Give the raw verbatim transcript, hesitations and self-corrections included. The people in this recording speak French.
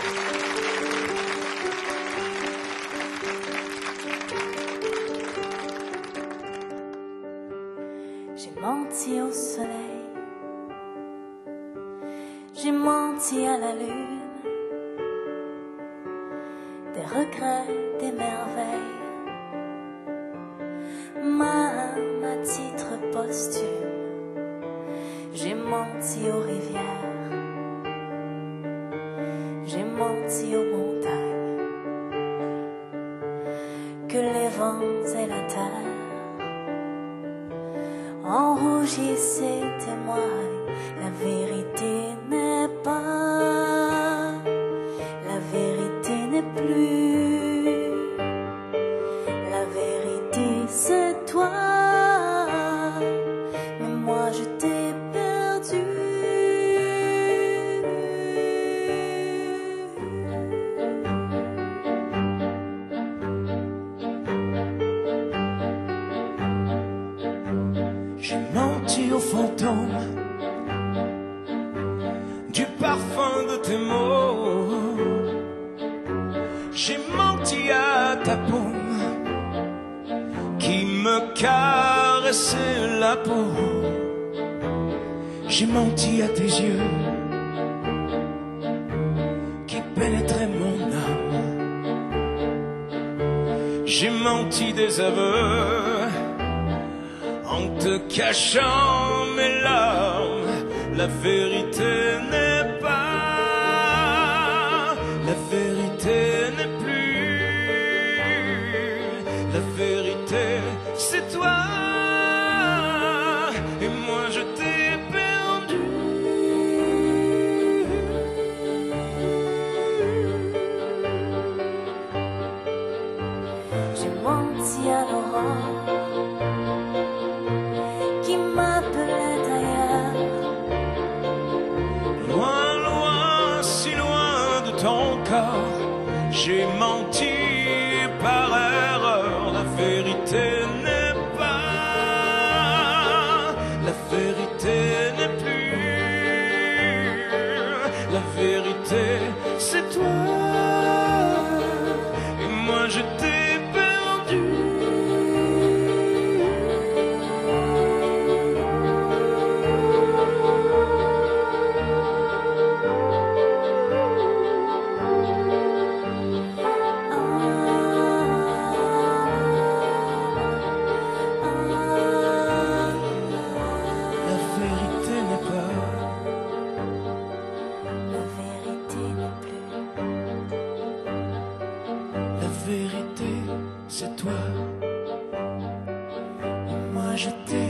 J'ai menti au soleil, j'ai menti à la lune, des regrets, des merveilles, même à titre posthume. J'ai menti aux rivières, j'ai menti aux montagnes, que les vents et la terre enrougissent et témoignent. La vérité n'est pas, la vérité n'est plus, la vérité c'est toi, mais moi je t'ai perdu. J'ai menti aux fantômes du parfum de tes mots. J'ai menti à ta paume qui me caressait la peau. J'ai menti à tes yeux qui pénétraient mon âme. J'ai menti des aveux en te cachant mes larmes. La vérité n'est pas, la vérité n'est plus, la vérité c'est toi, et moi je t'ai perdu. J'ai menti à l'aurore qui m'appelait ailleurs. Loin, loin, si loin de ton corps, j'ai menti par erreur. La vérité n'est pas, la vérité n'est plus, la vérité c'est toi, et moi je t'ai perdu. La vérité n'est pas, La vérité n'est plus, la vérité c'est toi, et moi je t'ai